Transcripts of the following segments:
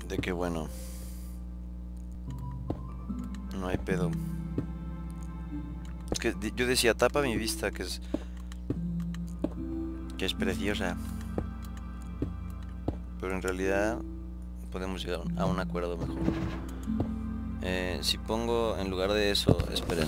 de que bueno, no hay pedo. Es que yo decía, tapa mi vista, que es preciosa, pero en realidad podemos llegar a un acuerdo mejor. Si pongo en lugar de eso, esperen.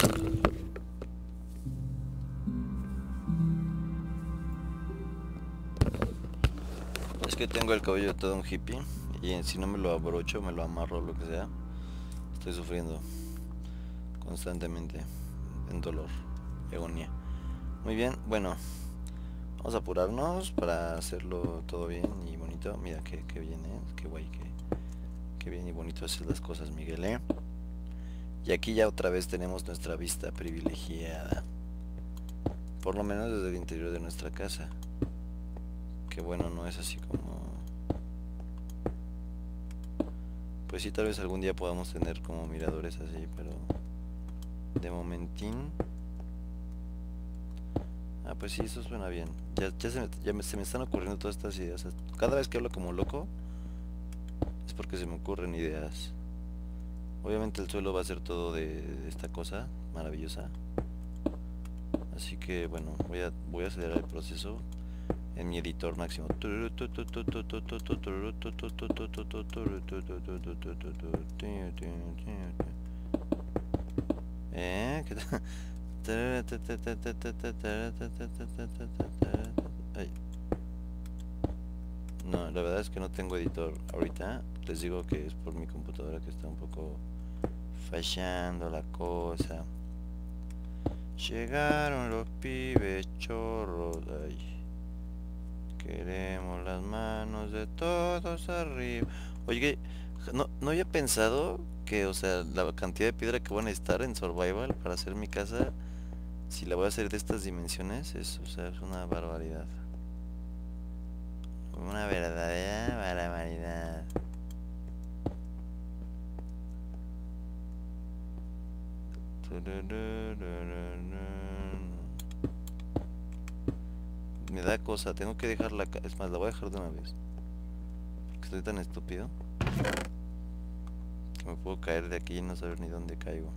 Es que tengo el cabello todo un hippie y si no me lo abrocho, me lo amarro, lo que sea, estoy sufriendo constantemente en dolor y agonía. Muy bien, bueno, vamos a apurarnos para hacerlo todo bien y bonito. Mira que bien, qué guay, que bien y bonito hacer las cosas, Miguel, Y aquí ya otra vez tenemos nuestra vista privilegiada, por lo menos desde el interior de nuestra casa. Que bueno, no es así como... Pues sí, tal vez algún día podamos tener como miradores así, pero de momentín... Ah, pues sí, eso suena bien. Se me están ocurriendo todas estas ideas. Cada vez que hablo como loco es porque se me ocurren ideas. Obviamente el suelo va a ser todo de esta cosa maravillosa. Así que bueno, voy a acelerar el proceso en mi editor máximo. ¿Qué tal? Ay. No, la verdad es que no tengo editor ahorita. Les digo que es por mi computadora que está un poco fallando la cosa. Llegaron los pibes chorros. Ay. Queremos las manos de todos arriba. Oye, no había pensado que, o sea, la cantidad de piedra que voy a necesitar en Survival para hacer mi casa, si la voy a hacer de estas dimensiones, o sea, es una barbaridad. Una verdadera barbaridad. Me da cosa, tengo que dejarla. Es más, la voy a dejar de una vez. Porque estoy tan estúpido que me puedo caer de aquí y no saber ni dónde caigo.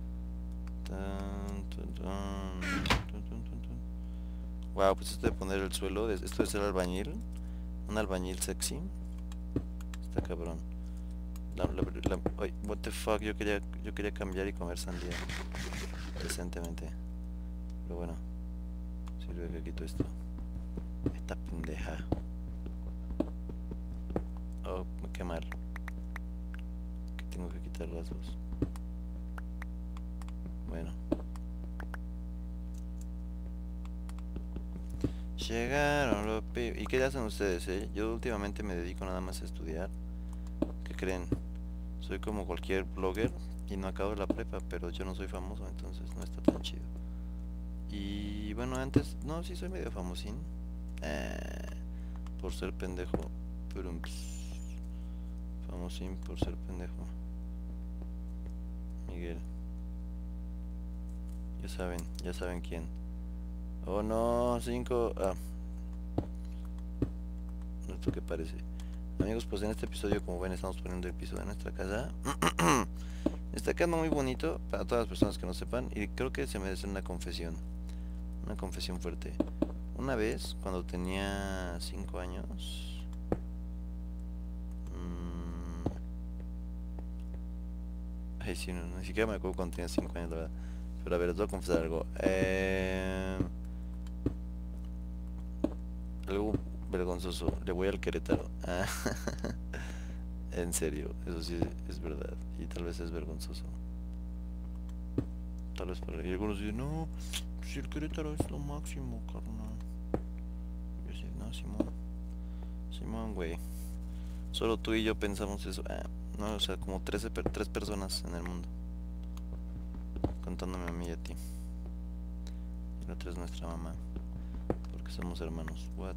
Wow, pues esto de poner el suelo, esto de ser albañil, un albañil sexy, está cabrón. Ay, what the fuck, yo quería cambiar y comer sandía decentemente. Pero bueno, sirve que quito esto. Esta pendeja. Oh, qué mal. Que tengo que quitar las dos. Bueno. Llegaron los pibes. ¿Y qué hacen ustedes, Yo últimamente me dedico nada más a estudiar. ¿Qué creen? Soy como cualquier blogger y no acabo la prepa, pero yo no soy famoso, entonces no está tan chido. Y bueno, antes, no, sí soy medio famosín. Por ser pendejo. Pero famosín por ser pendejo. Miguel. Ya saben quién. Oh no, 5. Esto que parece. Amigos, pues en este episodio, como ven, estamos poniendo el piso de nuestra casa. Está quedando muy bonito para todas las personas que no sepan. Y creo que se merece una confesión. Una confesión fuerte. Una vez, cuando tenía 5 años... Ay, sí, no, ni siquiera me acuerdo cuando tenía 5 años, la verdad. Pero a ver, les voy a confesar algo. Algo vergonzoso. Le voy al Querétaro. En serio, eso sí es verdad. Y tal vez es vergonzoso. Tal vez para... Y algunos dicen, no, si el Querétaro es lo máximo, carnal. Yo sí, no, Simón. Simón, güey. Solo tú y yo pensamos eso. No, o sea, como tres personas en el mundo. Contándome a mí y a ti. Y la otra es nuestra mamá. Porque somos hermanos. What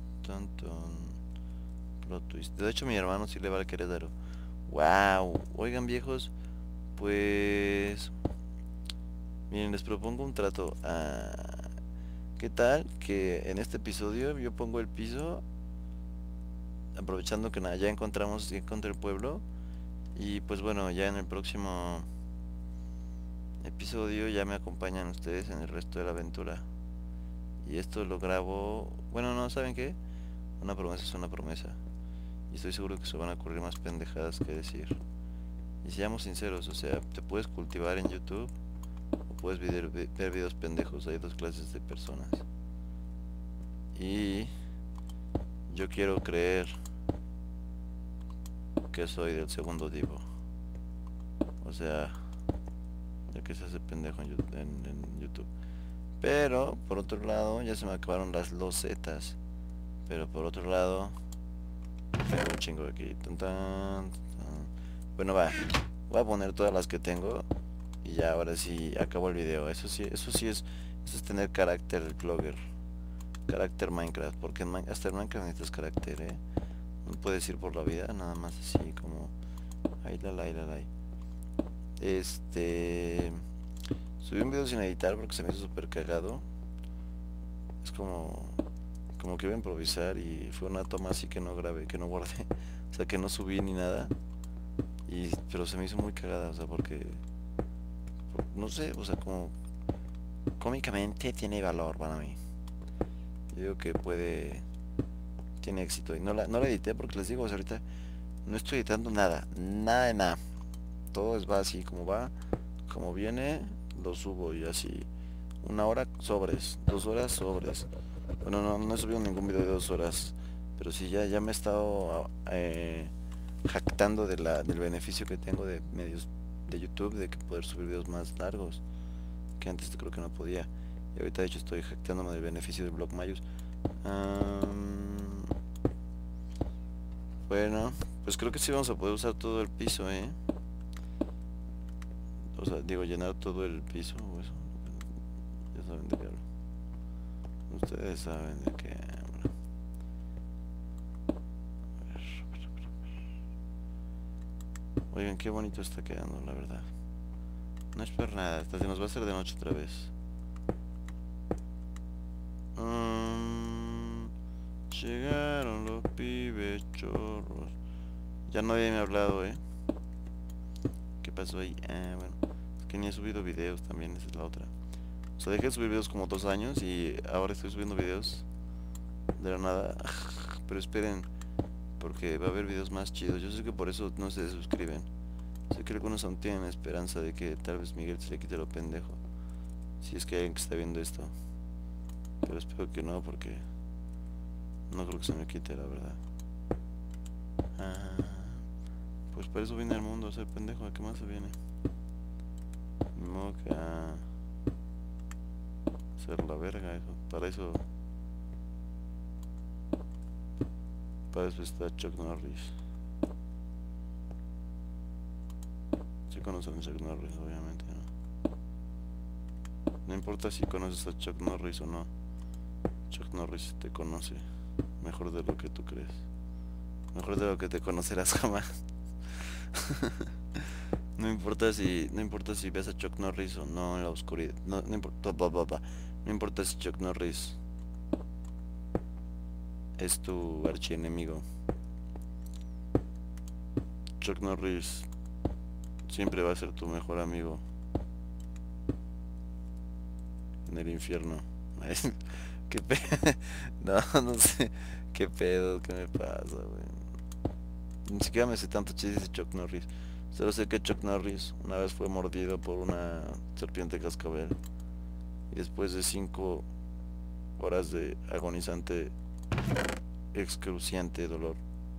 plot twist. De hecho, mi hermano sí le va al Querétaro. Wow. Oigan, viejos. Pues... Miren, les propongo un trato. ¿Qué tal que en este episodio yo pongo el piso? Aprovechando que ya encontré el pueblo. Y pues bueno, ya en el próximo episodio ya me acompañan ustedes en el resto de la aventura. Y esto lo grabo... Bueno, no, ¿saben qué? Una promesa es una promesa. Y estoy seguro que se van a ocurrir más pendejadas que decir. Y seamos sinceros, o sea, te puedes cultivar en YouTube o puedes ver videos pendejos. Hay dos clases de personas. Y yo quiero creer que soy del segundo tipo. O sea, ya que se hace pendejo en YouTube. Pero, por otro lado, ya se me acabaron las losetas. Pero por otro lado, tengo un chingo aquí. Tan, tan, tan. Bueno, va. Voy a poner todas las que tengo. Y ya, ahora sí, acabo el video. Eso es tener carácter blogger. Carácter Minecraft. Porque hasta en Minecraft necesitas carácter, No puedes ir por la vida nada más así como... Ay, la. Subí un video sin editar porque se me hizo súper cagado. Es como que iba a improvisar y fue una toma así que no grabé, que no guardé. O sea, que no subí ni nada. Pero se me hizo muy cagada, o sea, porque... No sé, o sea, como... Cómicamente tiene valor para mí. Yo digo que tiene éxito. Y no la edité porque les digo, o sea, ahorita no estoy editando nada. Nada de nada. Todo va así como va. Como viene, lo subo y así. 1 hora sobres, 2 horas sobres. Bueno, no he subido ningún video de 2 horas. Pero sí, ya me he estado jactando del beneficio que tengo de medios de YouTube, de que poder subir videos más largos, que antes creo que no podía. Y ahorita de hecho estoy jactándome del beneficio de Blockmayus. Bueno, pues creo que sí vamos a poder usar todo el piso, O sea, digo, llenar todo el piso o eso. Ya saben de qué hablo. Ustedes saben de qué hablo. Oigan, qué bonito está quedando, la verdad. No es por nada, hasta se nos va a hacer de noche otra vez. Llegaron los pibes chorros. Ya nadie me ha hablado, ¿Qué pasó ahí? Bueno, es que ni he subido videos también, esa es la otra. O sea, dejé de subir videos como 2 años y ahora estoy subiendo videos de la nada. Pero esperen, porque va a haber videos más chidos. Yo sé que por eso no se suscriben. Sé que algunos aún tienen esperanza de que tal vez Miguel se le quite lo pendejo. Si es que hay alguien que está viendo esto. Pero espero que no, porque no creo que se me quite, la verdad. Pues para eso viene el mundo, a ser pendejo. ¿A qué más se viene? Moca. Ser la verga, eso. Para eso está Chuck Norris. Si conocen a Chuck Norris, obviamente, ¿no? No importa si conoces a Chuck Norris o no. Chuck Norris te conoce mejor de lo que tú crees. Mejor de lo que te conocerás jamás. No importa si ves a Chuck Norris o no en la oscuridad. No importa, no importa si Chuck Norris es tu archienemigo. Chuck Norris siempre va a ser tu mejor amigo en el infierno. ¿Qué pedo? No sé. ¿Qué pedo? ¿Qué me pasa, güey? Ni siquiera me sé tanto chistes de Chuck Norris. Solo sé que Chuck Norris una vez fue mordido por una serpiente cascabel. Y después de 5 horas de agonizante, excruciante dolor,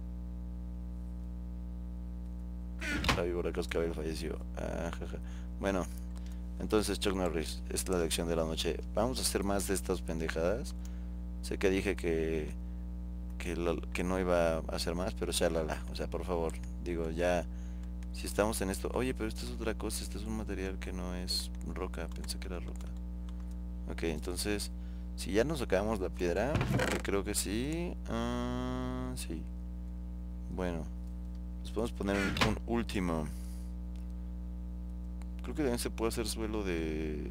la víbora cascabel falleció. Bueno, entonces Chuck Norris es la lección de la noche. Vamos a hacer más de estas pendejadas. Sé que dije que no iba a hacer más, pero shalala. O sea, por favor, digo, ya, si estamos en esto. Oye, pero esto es otra cosa, este es un material que no es roca, pensé que era roca. Ok, entonces, si ya nos sacamos la piedra, que creo que sí. Sí. Bueno, nos podemos poner un último. Creo que también se puede hacer suelo de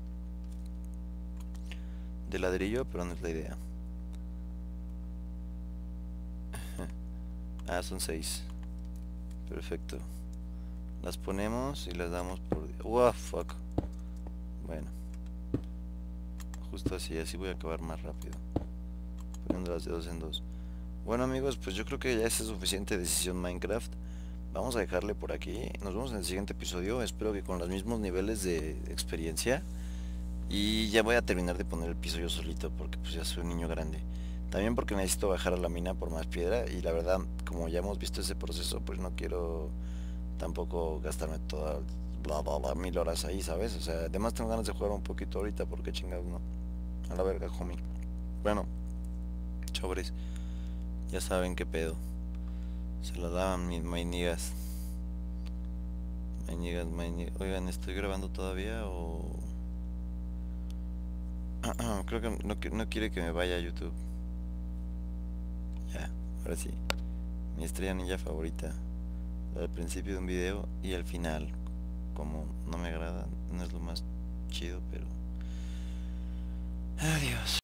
ladrillo, pero no es la idea. Son 6. Perfecto. Las ponemos y las damos por... ¡Wow! Fuck. Bueno. Justo así voy a acabar más rápido. Poniéndolas de 2 en 2. Bueno amigos, pues yo creo que ya es suficiente decisión Minecraft. Vamos a dejarle por aquí. Nos vemos en el siguiente episodio. Espero que con los mismos niveles de experiencia. Y ya voy a terminar de poner el piso yo solito porque pues ya soy un niño grande. También porque necesito bajar a la mina por más piedra. Y la verdad, como ya hemos visto ese proceso, pues no quiero tampoco gastarme todas bla bla bla 1000 horas ahí, ¿sabes? O sea, además tengo ganas de jugar un poquito ahorita porque chingados no. A la verga, homie. Bueno, sobres. Ya saben qué pedo. Se lo daban mis mainigas. Mainigas. Oigan, ¿estoy grabando todavía o...? Creo que no quiere que me vaya a YouTube. Ya, ahora sí. Mi estrella ninja favorita. Al principio de un video y al final. Como no me agrada, no es lo más chido, pero... Adiós.